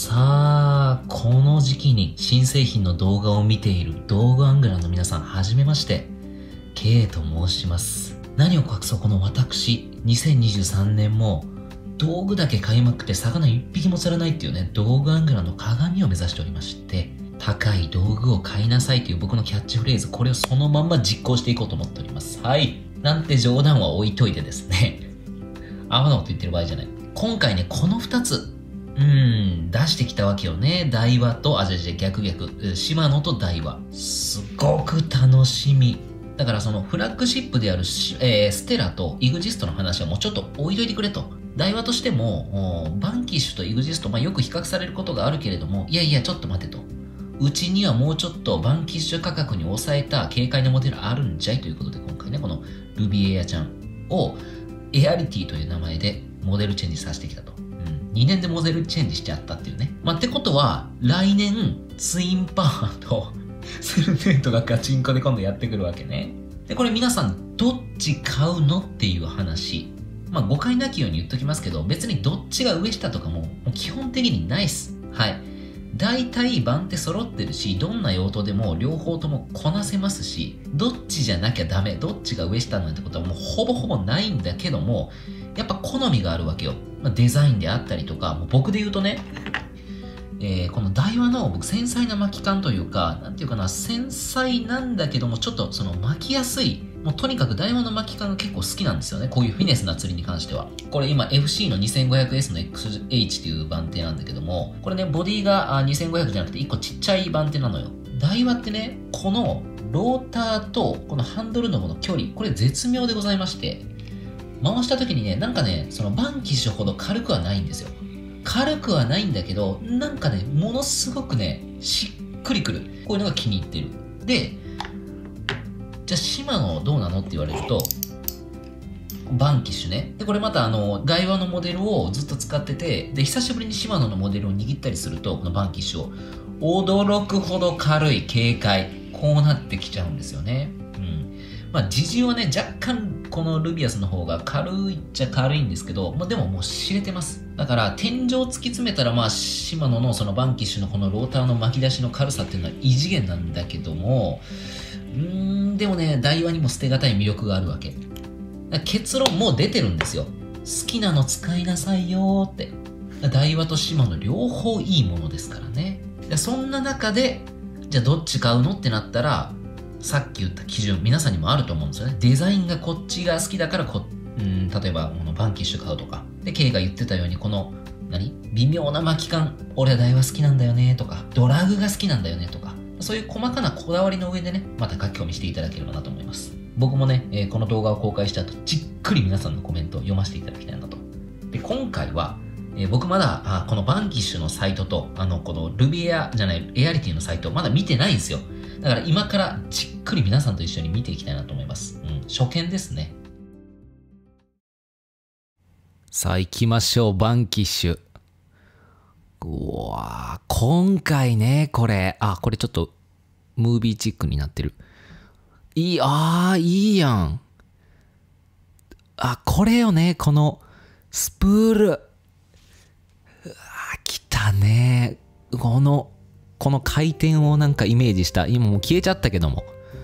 さあ、この時期に新製品の動画を見ている道具アングラーの皆さん、はじめまして。K と申します。何を隠そう、この私、2023年も道具だけ買いまくって魚一匹も釣らないっていうね、道具アングラーの鏡を目指しておりまして、高い道具を買いなさいという僕のキャッチフレーズ、これをそのまんま実行していこうと思っております。はい。なんて冗談は置いといてですね。アホなこと言ってる場合じゃない。今回ね、この2つ、出してきたわけよね。ダイワと、逆、シマノとダイワ。すごく楽しみ。だからそのフラッグシップであるステラとイグジストの話はもうちょっと置いといてくれと。ダイワとしても、バンキッシュとイグジスト、よく比較されることがあるけれども、いや、ちょっと待てと。うちにはもうちょっとバンキッシュ価格に抑えた軽快なモデルあるんじゃいということで、今回ね、このルビーエアちゃんをエアリティという名前でモデルチェンジさせてきたと。2年でモデルチェンジしちゃったっていうね。ってことは、来年、ツインパワーとセルネートがガチンコで今度やってくるわけね。で、これ皆さん、どっち買うのっていう話。誤解なきように言っときますけど、別にどっちが上下とかも基本的にないっす。はい。大体番手揃ってるし、どんな用途でも両方ともこなせますし、どっちじゃなきゃダメ、どっちが上下なんてことはもうほぼほぼないんだけども、やっぱ好みがあるわけよ。デザインであったりとか、もう僕で言うとね、このダイワの僕繊細な巻き感というか、なんていうかな、繊細なんだけども、ちょっとその巻きやすい、もうとにかくダイワの巻き感が結構好きなんですよね。こういうフィネスな釣りに関しては。これ今 FC の 2500S の XH っていう番手なんだけども、これね、ボディが2500じゃなくて1個ちっちゃい番手なのよ。ダイワってね、このローターとこのハンドルのこの距離、これ絶妙でございまして、回した時にね、なんかね、そのバンキッシュほど軽くはないんですよ。軽くはないんだけど、なんかね、ものすごくね、しっくりくる。こういうのが気に入ってる。で、じゃあシマノどうなのって言われると、バンキッシュね。で、これまた外話のモデルをずっと使ってて、で、久しぶりにシマノのモデルを握ったりすると、このバンキッシュを、驚くほど軽い、軽快、こうなってきちゃうんですよね。自重はね、若干このルビアスの方が軽いっちゃ軽いんですけど、でももう知れてます。だから天井突き詰めたらシマノのそのバンキッシュのこのローターの巻き出しの軽さっていうのは異次元なんだけども、でもね、ダイワにも捨てがたい魅力があるわけ。結論もう出てるんですよ。好きなの使いなさいよーって。ダイワとシマノ両方いいものですからね。そんな中で、じゃあどっち買うのってなったら、さっき言った基準、皆さんにもあると思うんですよね。デザインがこっちが好きだから例えばこのバンキッシュ買うとか。で、K が言ってたように、この、微妙な巻き感、俺はダイワ好きなんだよねとか、ドラグが好きなんだよねとか、そういう細かなこだわりの上でね、また書き込みしていただければなと思います。僕もね、この動画を公開した後、じっくり皆さんのコメントを読ませていただきたいなと。で、今回は、僕まだ、このバンキッシュのサイトと、このルビエアじゃない、エアリティのサイト、まだ見てないんですよ。だから今からじっくり皆さんと一緒に見ていきたいなと思います。初見ですね。さあ行きましょう、バンキッシュ。うわー、今回ね、これちょっと、ムービーチックになってる。いいやん。これよね、この、スプール。来たね。この回転をなんかイメージした。今もう消えちゃったけども。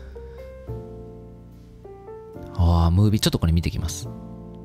ムービー、ちょっとこれ見てきます。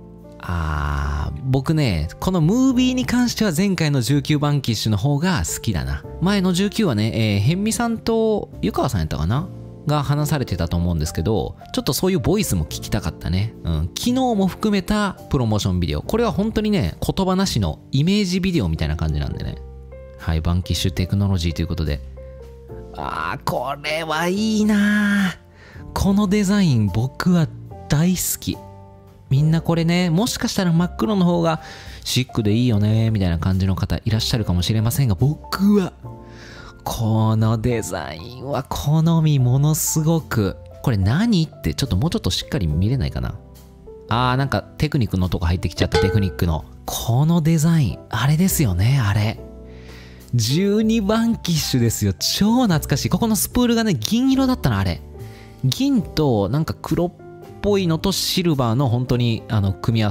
僕ね、このムービーに関しては前回の19バンキッシュの方が好きだな。前の19はね、ヘンミさんと湯川さんやったかなが話されてたと思うんですけど、ちょっとそういうボイスも聞きたかったね。機能も含めたプロモーションビデオ。これは本当にね、言葉なしのイメージビデオみたいな感じなんでね。はい、バンキッシュテクノロジーということで。これはいいな。このデザイン僕は大好き。みんなこれね、もしかしたら真っ黒の方がシックでいいよね、みたいな感じの方いらっしゃるかもしれませんが、僕は、このデザインは好みものすごく。これ何ってちょっともうちょっとしっかり見れないかな。なんかテクニックのとこ入ってきちゃった、テクニックの。このデザイン、あれですよね、あれ。12バンキッシュですよ。超懐かしい。ここのスプールがね、銀色だったな、あれ。銀となんか黒っぽいのとシルバーの本当に組み合わせ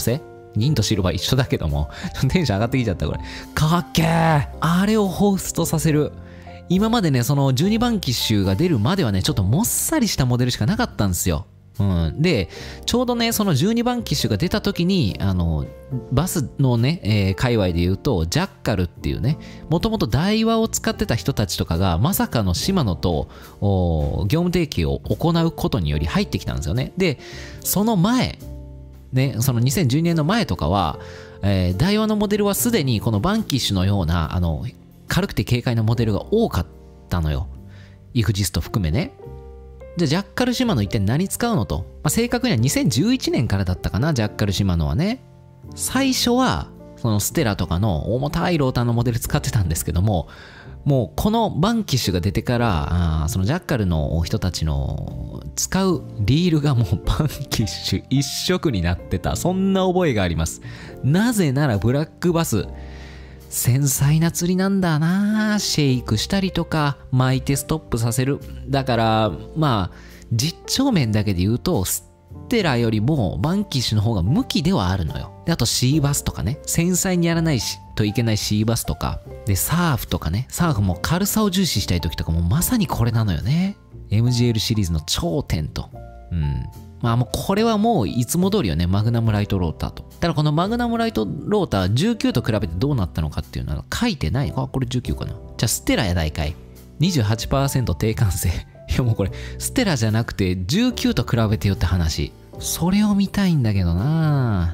銀とシルバー一緒だけども、テンション上がってきちゃった、これ。かっけー。あれを彷彿とさせる。今までね、その12番機種が出るまではね、ちょっともっさりしたモデルしかなかったんですよ。で、ちょうどね、その12番機種が出た時に、バスのね、界隈で言うと、ジャッカルっていうね、もともと台話を使ってた人たちとかが、まさかのシマノと業務提携を行うことにより入ってきたんですよね。で、その前、ね、その2012年の前とかは、台話のモデルはすでにこのバンキッシュのような、軽くて軽快なモデルが多かったのよ。イグジスト含めね。じゃあジャッカルシマノ一体何使うのと、正確には2011年からだったかな、ジャッカルシマノはね。最初はそのステラとかの重たいローターのモデル使ってたんですけども、もうこのバンキッシュが出てからそのジャッカルの人たちの使うリールがもうバンキッシュ一色になってた、そんな覚えがあります。なぜならブラックバス繊細な釣りなんだな。シェイクしたりとか巻いてストップさせる。だから実調面だけで言うとステラよりもバンキッシュの方が向きではあるのよ。であとシーバスとかね、繊細にやらないといけないシーバスとかで、サーフとかね、サーフも軽さを重視したい時とかもまさにこれなのよね。 MGL シリーズの頂点と。もうこれはもういつも通りよね、マグナムライトローターと。ただこのマグナムライトローター19と比べてどうなったのかっていうのは書いてない。これ19かな。じゃあステラやないかい。 28% 低完成。いやもうこれステラじゃなくて19と比べてよって話。それを見たいんだけどな。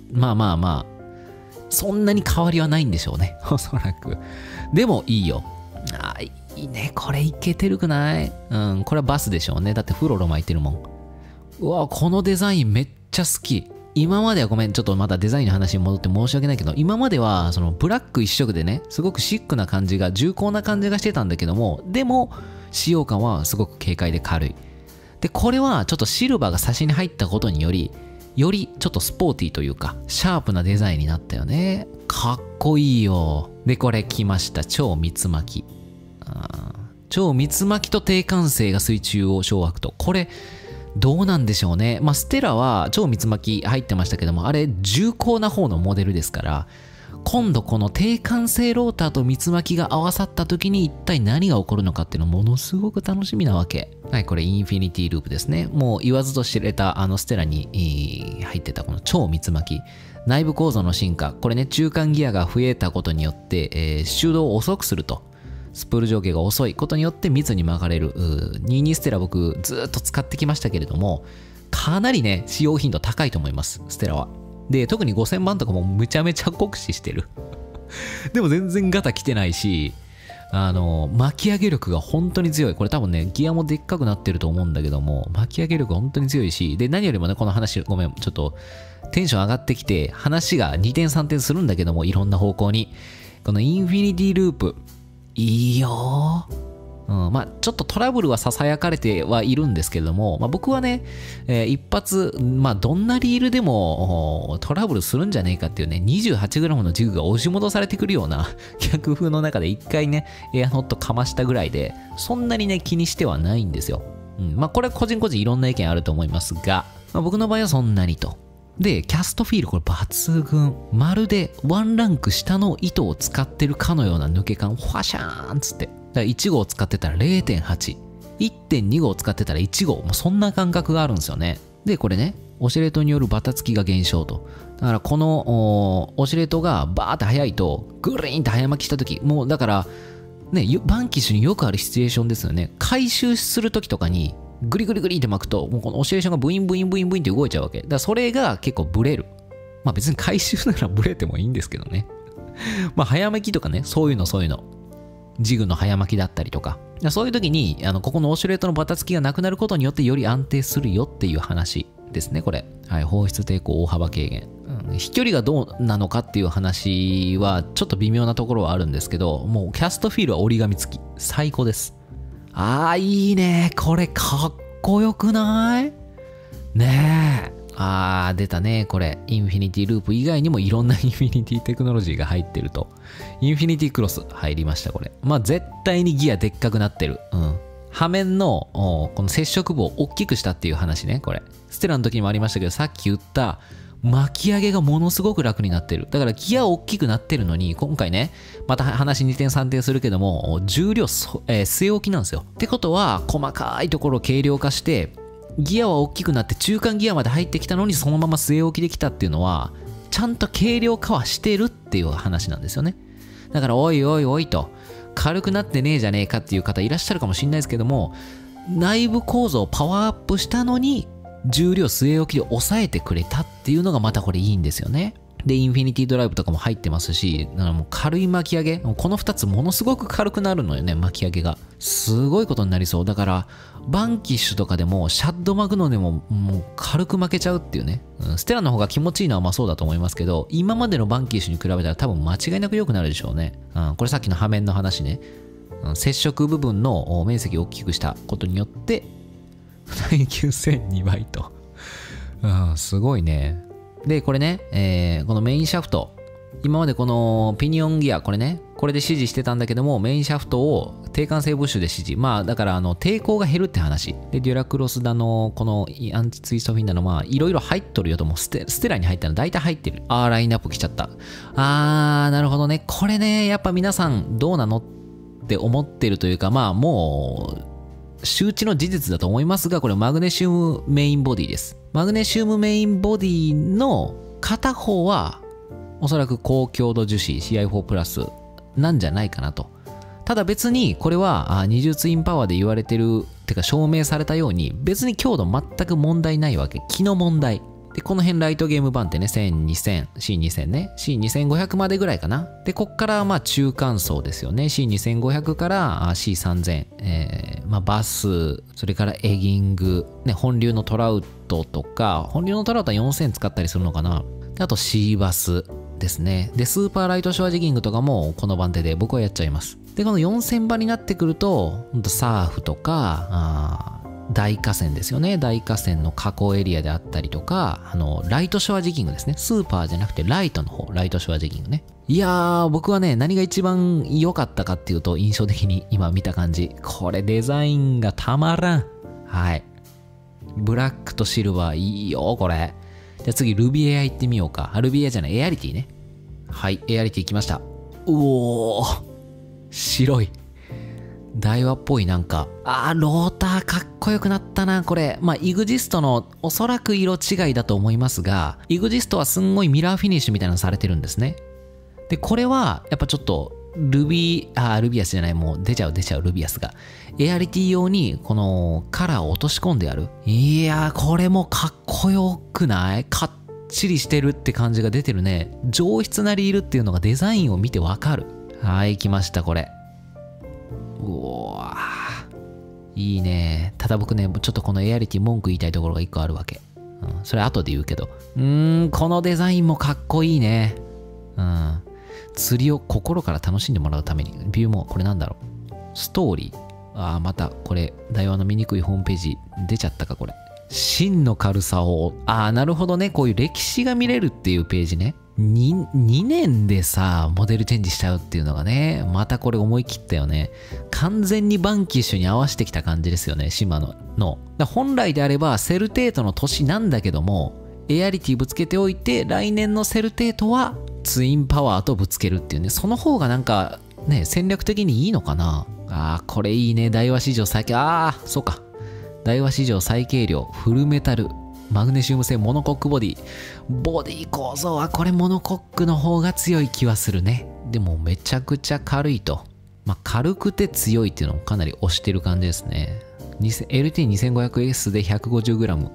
そんなに変わりはないんでしょうね、おそらく。でもいいよ。いいね、これいけてるくない？これはバスでしょうね。だってフロロ巻いてるもん。うわ、このデザインめっちゃ好き。今まではごめん、ちょっとまだデザインの話に戻って申し訳ないけど、今まではそのブラック一色でね、すごくシックな感じが、重厚な感じがしてたんだけども、でも使用感はすごく軽快で軽い。で、これはちょっとシルバーが差しに入ったことによりちょっとスポーティーというか、シャープなデザインになったよね。かっこいいよ。で、これ来ました。超蜜巻き。超蜜巻きと低完成が水中を掌握と。これ、どうなんでしょうね。ステラは超蜜巻き入ってましたけども、あれ重厚な方のモデルですから、今度この低完成ローターと蜜巻きが合わさった時に一体何が起こるのかっていうのものすごく楽しみなわけ。はい、これインフィニティループですね。もう言わずと知れたステラに入ってたこの超蜜巻き。内部構造の進化。これね、中間ギアが増えたことによって、収動を遅くすると。スプール上下が遅いことによって密に巻かれる。22ステラ僕ずっと使ってきましたけれども、かなりね、使用頻度高いと思います、ステラは。で、特に5000番とかもめちゃめちゃ酷使してる。でも全然ガタ来てないし、巻き上げ力が本当に強い。これ多分ね、ギアもでっかくなってると思うんだけども、巻き上げ力が本当に強いし、で、何よりもね、この話、ごめん、ちょっとテンション上がってきて、話が2点3点するんだけども、いろんな方向に。このインフィニティループ、いいよー。ちょっとトラブルは囁かれてはいるんですけれども、僕はね、一発、どんなリールでもトラブルするんじゃねえかっていうね、28g のジグが押し戻されてくるような逆風の中で一回ね、エアノットかましたぐらいで、そんなにね、気にしてはないんですよ。これは個人個人いろんな意見あると思いますが、僕の場合はそんなにと。で、キャストフィールこれ抜群。まるでワンランク下の糸を使ってるかのような抜け感、ファシャーンつって。だから1号使ってたら 0.8。1.2 号使ってたら1号。もうそんな感覚があるんですよね。で、これね、オシレートによるバタつきが減少と。だからこのオシレートがバーって速いと、グリーンって早巻きしたとき、もうだから、ね、バンキッシュによくあるシチュエーションですよね。回収するときとかに、グリグリグリって巻くと、もうこのオシレーションがブインブインブインブインって動いちゃうわけ。だからそれが結構ブレる。別に回収ならブレてもいいんですけどね。早巻きとかね、そういうの。ジグの早巻きだったりとか。そういう時に、ここのオシレートのバタつきがなくなることによってより安定するよっていう話ですね、これ。はい、放出抵抗大幅軽減。飛距離がどうなのかっていう話は、ちょっと微妙なところはあるんですけど、もうキャストフィールは折り紙付き。最高です。いいね。これかっこよくないねえ。出たね。これ、インフィニティループ以外にもいろんなインフィニティテクノロジーが入ってると。インフィニティクロス入りました、これ。絶対にギアでっかくなってる。刃面の、この接触部を大きくしたっていう話ね、これ。ステラの時にもありましたけど、さっき言った、 巻き上げがものすごく楽になってる。だからギア大きくなってるのに、今回ね、また話2点3点するけども、重量、据え置きなんですよ。ってことは、細かいところを軽量化して、ギアは大きくなって中間ギアまで入ってきたのにそのまま据え置きできたっていうのは、ちゃんと軽量化はしてるっていう話なんですよね。だからおいおいおいと、軽くなってねえじゃねえかっていう方いらっしゃるかもしれないですけども、内部構造をパワーアップしたのに重量据え置きで抑えてくれたっていうのがまたこれいいんですよね。で、インフィニティドライブとかも入ってますし、だからもう軽い巻き上げ、この2つものすごく軽くなるのよね、巻き上げが。すごいことになりそう。だから、バンキッシュとかでも、シャッド巻くのでも、もう軽く巻けちゃうっていうね。ステラの方が気持ちいいのはまあそうだと思いますけど、今までのバンキッシュに比べたら多分間違いなく良くなるでしょうね。これさっきの刃面の話ね。接触部分の面積を大きくしたことによって、耐久性2倍と。すごいね。で、これね、このメインシャフト。今までこのピニオンギア、これね、これで指示してたんだけども、メインシャフトを定管性ブッシュで指示。まあ、だから抵抗が減るって話。で、デュラクロスだの、このアンチツイストフィンだの、まあ、いろいろ入っとるよと、もうステラに入ったの大体入ってる。ラインナップ来ちゃった。なるほどね。これね、やっぱ皆さんどうなのって思ってるというか、まあ、もう、周知の事実だと思いますが、これマグネシウムメインボディです。マグネシウムメインボディの片方はおそらく高強度樹脂 CI4 プラスなんじゃないかなと。ただ別にこれは二重ツインパワーで言われてるてか証明されたように別に強度全く問題ないわけ。気の問題。で、この辺ライトゲーム版ってね、1000、2000、C2000 ね、C2500 までぐらいかな。で、こっからまあ中間層ですよね。C2500 から C3000、まあバス、それからエギング、ね、本流のトラウトとか、本流のトラウトは4000使ったりするのかな。あと C バスですね。で、スーパーライトショアジギングとかもこの番手で僕はやっちゃいます。で、この4000番になってくると、サーフとか、大河川ですよね。大河川の河口エリアであったりとか、ライトショアジギングですね。スーパーじゃなくてライトの方、ライトショアジギングね。いやー、僕はね、何が一番良かったかっていうと、印象的に今見た感じ。これデザインがたまらん。はい。ブラックとシルバーいいよ、これ。じゃあ次、ルビエア行ってみようか。ルビエアじゃない、エアリティね。はい、エアリティ行きました。おー、白い。ダイワっぽいなんか。ローターかっこよくなったな、これ。まあ、イグジストのおそらく色違いだと思いますが、イグジストはすんごいミラーフィニッシュみたいなのされてるんですね。で、これは、やっぱちょっと、ルビアスじゃない、もう出ちゃう、ルビアスが。エアリティ用に、このカラーを落とし込んでやる。いやー、これもかっこよくない？かっちりしてるって感じが出てるね。上質なリールっていうのがデザインを見てわかる。はい、来ました、これ。うわー、いいね。ただ僕ね、ちょっとこのエアリティ文句言いたいところが一個あるわけ。それ後で言うけど。このデザインもかっこいいね。釣りを心から楽しんでもらうために。ビューも、これなんだろう。ストーリー。また、これ、ダイワの見にくいホームページ出ちゃったか、これ。真の軽さを。なるほどね。こういう歴史が見れるっていうページね。2年でさ、モデルチェンジしちゃうっていうのがね、またこれ思い切ったよね。完全にバンキッシュに合わせてきた感じですよね、シマの。本来であれば、セルテートの年なんだけども、エアリティぶつけておいて、来年のセルテートは、ツインパワーとぶつけるっていうね、その方がなんか、ね、戦略的にいいのかな。これいいね、大和史上最軽、そうか。大和史上最軽量、フルメタル。マグネシウム製モノコックボディ。ボディ構造はこれモノコックの方が強い気はするね。でもめちゃくちゃ軽いと。軽くて強いっていうのもかなり押してる感じですね。LT2500S で 150g。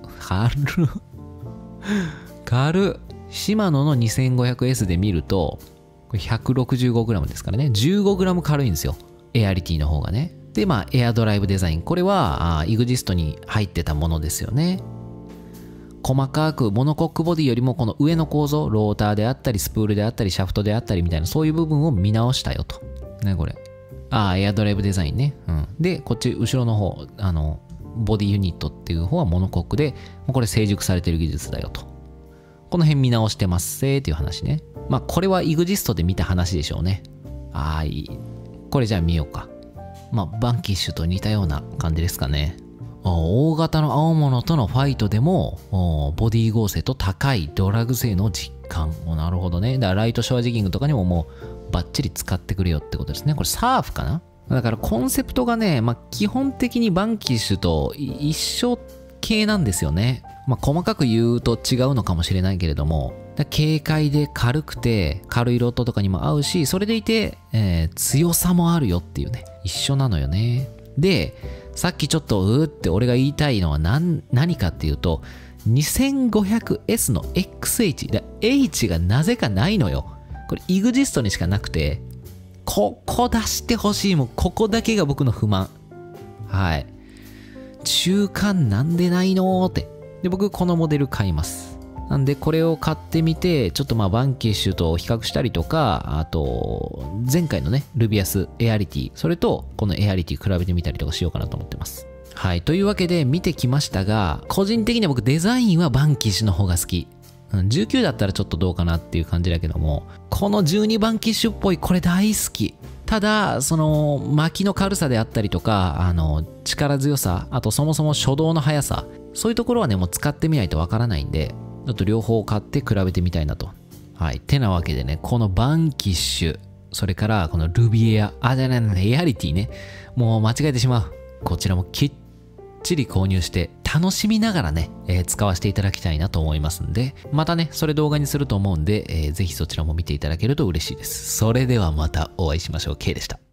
軽っ。シマノの 2500S で見ると、これ 165g ですからね。15g 軽いんですよ。エアリティの方がね。で、エアドライブデザイン。これは、イグジストに入ってたものですよね。細かくモノコックボディよりもこの上の構造、ローターであったりスプールであったりシャフトであったりみたいなそういう部分を見直したよと。ね、これ。エアドライブデザインね。で、こっち後ろの方、ボディユニットっていう方はモノコックで、これ成熟されてる技術だよと。この辺見直してますせーっていう話ね。これはイグジストで見た話でしょうね。いい。これじゃあ見ようか。バンキッシュと似たような感じですかね。 大型の青物とのファイトでもボディ合成と高いドラグ性の実感。なるほどね。だからライトショアジギングとかにももうバッチリ使ってくれよってことですね。これサーフかな。だからコンセプトがね、基本的にバンキッシュと一緒系なんですよね。細かく言うと違うのかもしれないけれども、軽快で軽くて軽いロットとかにも合うし、それでいて、強さもあるよっていうね、一緒なのよね。で、さっきちょっとって俺が言いたいのは何かっていうと、2500S の XH H がなぜかないのよ。これ EXIST にしかなくて、ここ出してほしい。もうここだけが僕の不満。はい。中間なんでないのって。で、僕このモデル買います。なんでこれを買ってみて、ちょっとバンキッシュと比較したりとか、あと前回のねルビアスエアリティ、それとこのエアリティ比べてみたりとかしようかなと思ってます。はい。というわけで見てきましたが、個人的には僕デザインはバンキッシュの方が好き。19だったらちょっとどうかなっていう感じだけども、この12バンキッシュっぽいこれ大好き。ただその巻きの軽さであったりとか、力強さ、あとそもそも初動の速さ、そういうところはねもう使ってみないとわからないんで、ちょっと両方買って比べてみたいなと。はい。てなわけでね、このバンキッシュ、それからこのルビエア、エアリティね、もう間違えてしまう。こちらもきっちり購入して楽しみながらね、使わせていただきたいなと思いますんで、またね、それ動画にすると思うんで、ぜひそちらも見ていただけると嬉しいです。それではまたお会いしましょう。K でした。